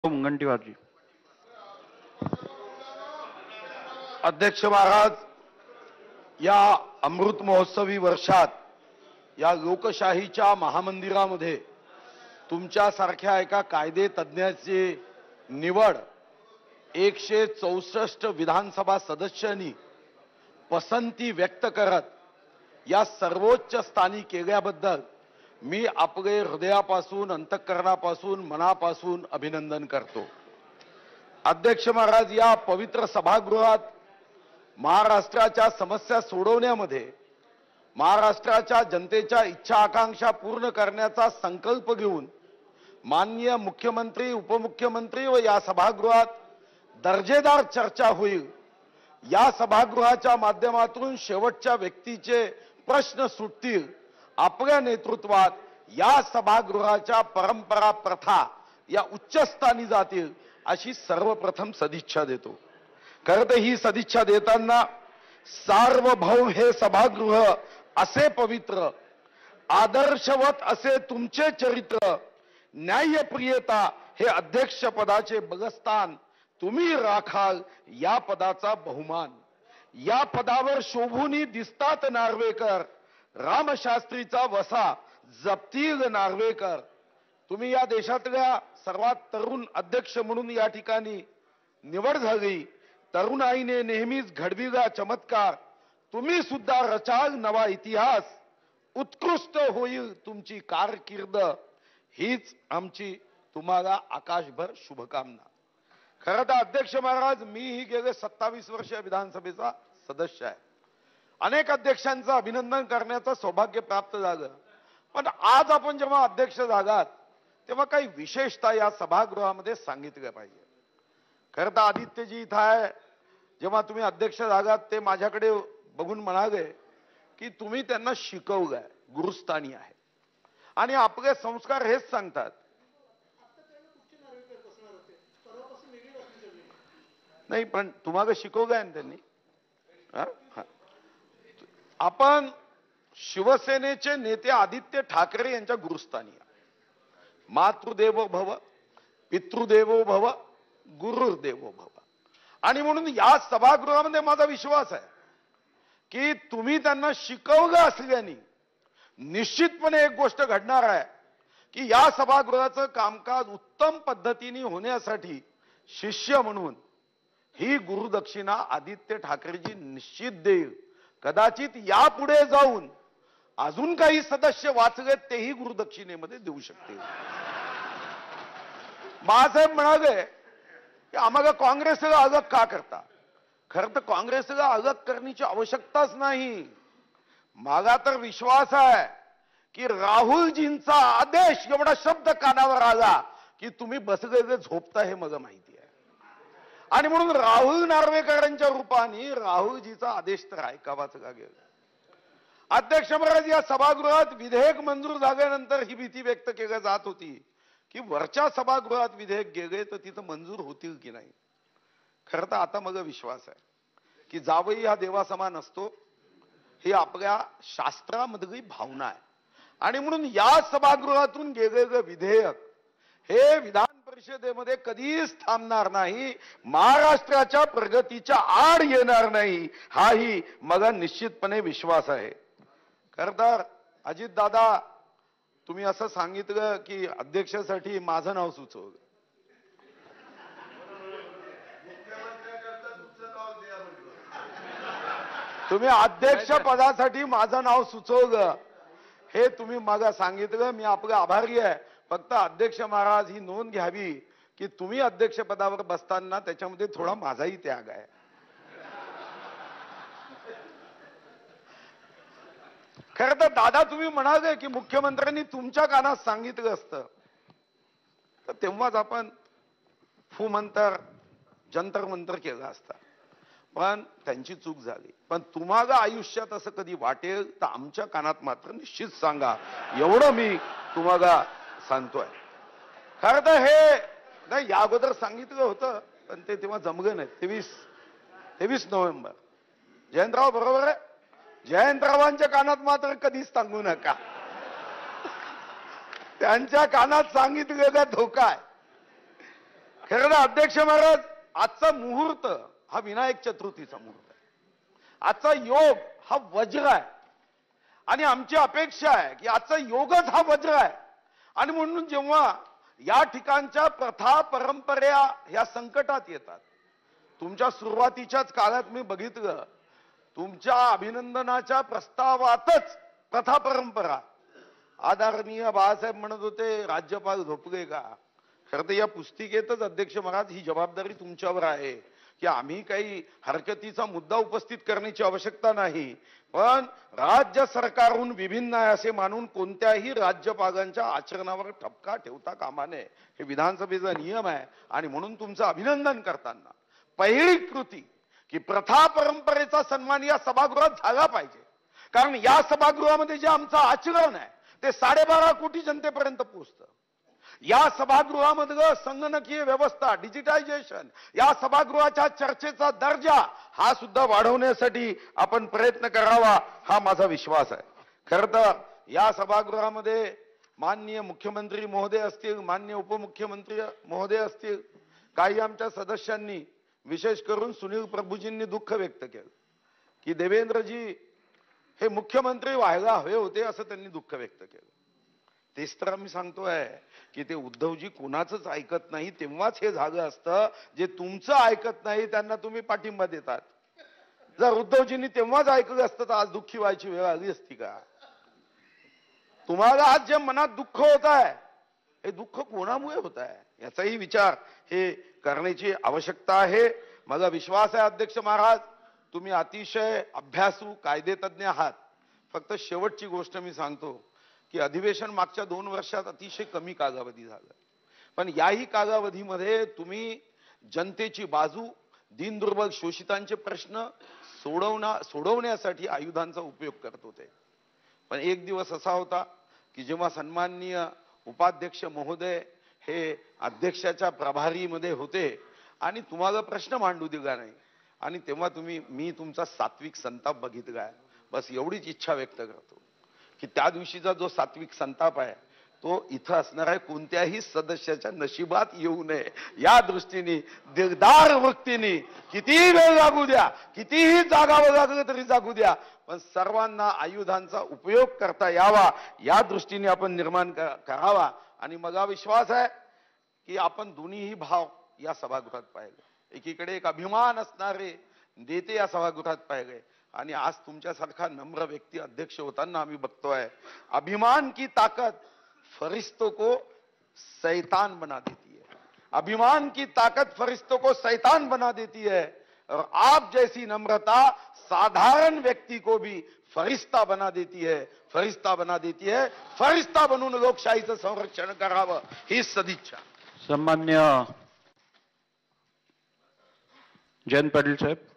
मुनगंटीवार जी। अध्यक्ष महाराज, या अमृत महोत्सवी वर्षात या लोकशाहीच्या महामंदिरामध्ये तुमच्यासारख्या एका कायदे तज्ज्ञाची निवड 164 विधानसभा सदस्यांनी पसंती व्यक्त करत या सर्वोच्च स्थानी केल्याबद्दल मी आपले हृदयापासून, अंतःकरणापासून, मनापासून अभिनंदन करतो। अध्यक्ष महाराज, या पवित्र सभागृहात महाराष्ट्राच्या समस्या सोडवण्यामध्ये, महाराष्ट्राच्या जनतेच्या इच्छा आकांक्षा पूर्ण करण्याचा संकल्प घेऊन माननीय मुख्यमंत्री, उपमुख्यमंत्री व या सभागृहात दर्जेदार चर्चा होईल। या सभागृहाच्या माध्यमातून शेवटच्या व्यक्तीचे प्रश्न सुटतील। आपल्या नेतृत्वात या सभागृहाच्या परंपरा, प्रथा या उच्चस्थानी जातील अशी सर्वप्रथम सदिच्छा देतो। खरं तर ही सदिच्छा देताना सार्वभौम हे सभागृह असे पवित्र, आदर्शवत असे तुमचे चरित्र, न्यायप्रियता हे अध्यक्षपदाचे बलस्थान तुम्ही राखाल, या पदाचा बहुमान। या पदावर शोभूनी दिसतात नार्वेकर, रामशास्त्रीचा वसा जपतील नार्वेकर। तुम्ही या देशातल्या सर्वात तरुण अध्यक्ष म्हणून या ठिकाणी निवड झाली। तरुणाईने नेहमीच घडविला चमत्कार, तुम्ही सुद्धा रचाल नवा इतिहास। उत्कृष्ट होईल तुमची कारकीर्द, हीच आमची तुम्हाला आकाशभर शुभकामना। खरं तर अध्यक्ष महाराज, मीही गेले 27 वर्ष विधानसभेचा सदस्य आहे। अनेक अध्यक्षांचं अभिनंदन करण्याचं सौभाग्य प्राप्त झालं, पण आज आपण जेव्हा अध्यक्ष झालात तेव्हा काही विशेषता या सभागृहामध्ये सांगितलं पाहिजे। खरं तर आदित्यजी इथं आहे, जेव्हा तुम्ही अध्यक्ष झालात ते माझ्याकडे बघून म्हणाले की तुम्ही त्यांना शिकवलंय, गुरुस्थानी आहे, आणि आपले संस्कार हेच सांगतात। नाही, पण तुम्हाला शिकवलंय ना त्यांनी। आपण शिवसेनेचे नेते आदित्य ठाकरे यांच्या गुरुस्थानी आहे। मातृदेवो भव, पितृदेवो भव, गुरुर्देवो भव। आणि म्हणून या सभागृहामध्ये माझा विश्वास आहे की तुम्ही त्यांना शिकवलं असल्याने निश्चितपणे एक गोष्ट घडणार आहे की या सभागृहाचं कामकाज उत्तम पद्धतीने होण्यासाठी शिष्य म्हणून ही गुरुदक्षिणा आदित्य ठाकरेजी निश्चित देईल। कदाचित यापुढे जाऊन अजून काही सदस्य वाचले तेही गुरुदक्षिणेमध्ये देऊ शकतील। बाळासाहेब म्हणाले की आम्हाला काँग्रेसला अलग का करता? खरं तर काँग्रेसला अलग करण्याची आवश्यकताच नाही। मला तर विश्वास आहे की राहुलजींचा आदेश एवढा शब्द कानावर आला की तुम्ही बसलेले झोपता हे मला माहिती आहे। आणि म्हणून राहुल नार्वेकरांच्या रूपाने राहुलजीचा आदेश तर ऐकावाच लागेल। अध्यक्ष महाराज, या सभागृहात विधेयक मंजूर झाल्यानंतर ही भीती व्यक्त केली जात होती की वरच्या सभागृहात विधेयक गेले तर तिथं मंजूर होतील की नाही। खरं तर आता मला विश्वास आहे की जावई हा देवासमान असतो, ही आपल्या शास्त्रामधली भावना आहे। आणि म्हणून या सभागृहातून गेलेलं विधेयक हे विधान परिषदेमध्ये कधीच थांबणार नाही, महाराष्ट्राच्या प्रगतीच्या आड येणार नाही, हाही मला निश्चितपणे विश्वास आहे। खरं तर अजित दादा, तुम्ही असं सांगितलं की अध्यक्षासाठी माझं नाव सुचवलं। तुम्ही अध्यक्ष पदासाठी माझं नाव सुचवलं हे तुम्ही मला सांगितलं, मी आपलं आभारी आहे। फक्त अध्यक्ष महाराज, ही नोंद घ्यावी की तुम्ही अध्यक्ष पदावर बसताना त्याच्यामध्ये थोडा माझाही त्याग आहे। खरं तर दादा, तुम्ही म्हणाले की मुख्यमंत्र्यांनी तुमच्या कानात सांगितलं असतं तर तेव्हाच आपण मंतर, जंतर मंतर केलं असतं, पण त्यांची चूक झाली। पण तुम्हाला आयुष्यात असं कधी वाटेल तर आमच्या कानात मात्र निश्चित सांगा, एवढं मी तुम्हाला सांगतोय। खरं तर हे नाही, या अगोदर सांगितलं होतं पण ते तेव्हा जमलं नाही। 23 नोव्हेंबर, जयंतराव बरोबर आहे, जयंतरावांच्या कानात मात्र कधीच सांगू नका, त्यांच्या कानात सांगितलेला धोका आहे। खरं तर अध्यक्ष महाराज, आजचा मुहूर्त हा विनायक चतुर्थीचा मुहूर्त आहे. आजचा योग हा वज्र आहे आणि आमची अपेक्षा आहे की आजचा योगच हा वज्र आहे. आणि म्हणून जेव्हा या ठिकाणच्या प्रथा परंपरा ह्या संकटात येतात, तुमच्या सुरुवातीच्याच काळात मी बघितलं, तुमच्या अभिनंदनाच्या प्रस्तावातच प्रथा परंपरा, आदरणीय बाळासाहेब म्हणत होते राज्यपाल झोपले का. खरं तर या पुस्तिकेतच अध्यक्ष महाराज ही जबाबदारी तुमच्यावर आहे की आम्ही काही हरकतीचा मुद्दा उपस्थित करण्याची आवश्यकता नाही, पण राज्य सरकारहून विभिन्न आहे असे मानून कोणत्याही राज्यपालांच्या आचरणावर ठपका ठेवता कामा नये. हे विधानसभेचा नियम आहे. आणि म्हणून तुमचं अभिनंदन करताना पहिली कृती की प्रथा परंपरेचा सन्मान या सभागृहात झाला पाहिजे. कारण या सभागृहामध्ये जे आमचं आचरण आहे ते 12.5 कोटी जनतेपर्यंत पोहोचतं. या सभागृहामधलं संगणकीय व्यवस्था, डिजिटायझेशन, या सभागृहाच्या चर्चेचा दर्जा हा सुद्धा वाढवण्यासाठी आपण प्रयत्न करावा, हा माझा विश्वास आहे. खरं तर या सभागृहामध्ये माननीय मुख्यमंत्री महोदय असतील, माननीय उपमुख्यमंत्री महोदय असतील, काही आमच्या सदस्यांनी, विशेष करून सुनील प्रभूजींनी दुःख व्यक्त केलं की देवेंद्रजी हे मुख्यमंत्री व्हायला हवे होते, असं त्यांनी दुःख व्यक्त केलं. तेच तर आम्ही सांगतोय की ते उद्धवजी कोणाचंच ऐकत नाही. तेव्हाच हे झालं असतं जे तुमचं ऐकत नाही त्यांना तुम्ही पाठिंबा देतात. जर उद्धवजींनी तेव्हाच ऐकलं असतं तर आज दुःखी व्हायची वेळ आली असती का. तुम्हाला आज जे मनात दुःख होत आहे, हे दुःख कोणामुळे होत आहे याचाही विचार हे करण्याची आवश्यकता आहे. माझा विश्वास आहे अध्यक्ष महाराज, तुम्ही अतिशय अभ्यासू कायदेतज्ञ आहात. फक्त शेवटची गोष्ट मी सांगतो की अधिवेशन मागच्या 2 वर्षात अतिशय कमी कालावधी झाला, पण याही कालावधीमध्ये तुम्ही जनतेची बाजू, दीनदुर्बल शोषितांचे प्रश्न सोडवण्यासाठी आयुधांचा उपयोग करत होते. पण एक दिवस असा होता की जेव्हा सन्माननीय उपाध्यक्ष महोदय हे अध्यक्षाच्या प्रभारीमध्ये होते आणि तुम्हाला प्रश्न मांडू दिला नाही, आणि तेव्हा मी तुमचा सात्विक संताप बघितलाय. बस एवढीच इच्छा व्यक्त करतो की त्या दिवशीचा जो सात्विक संताप आहे तो इथं असणाऱ्या कोणत्याही सदस्याच्या नशिबात येऊ नये, या दृष्टीने दिलदार वृत्तीने कितीही वेळ लागू द्या, कितीही जागावं लागलं तरी जागू द्या, पण सर्वांना आयुधांचा उपयोग करता यावा या दृष्टीने आपण निर्माण करावा. आणि मला विश्वास आहे की आपण दोन्हीही भाव या सभागृहात पाहिले. एकीकडे एक अभिमान असणारे नेते या सभागृहात पाहिले, आणि आज तुमच्यासारखा नम्र व्यक्ती अध्यक्ष होताना आम्ही बघतोय. अभिमान की ताकत फरिश्तों को शैतान बना देती है, अभिमान की ताकत फरिश्तों को शैतान बना देती है, और आप जैसी नम्रता साधारण व्यक्ति को भी फरिश्ता बना देती है, फरिश्ता बना देती है. फरिश्ता बनून लोकशाहीचं संरक्षण करावं ही सदिच्छा. सन्मान्य जयंत पाटील साहेब.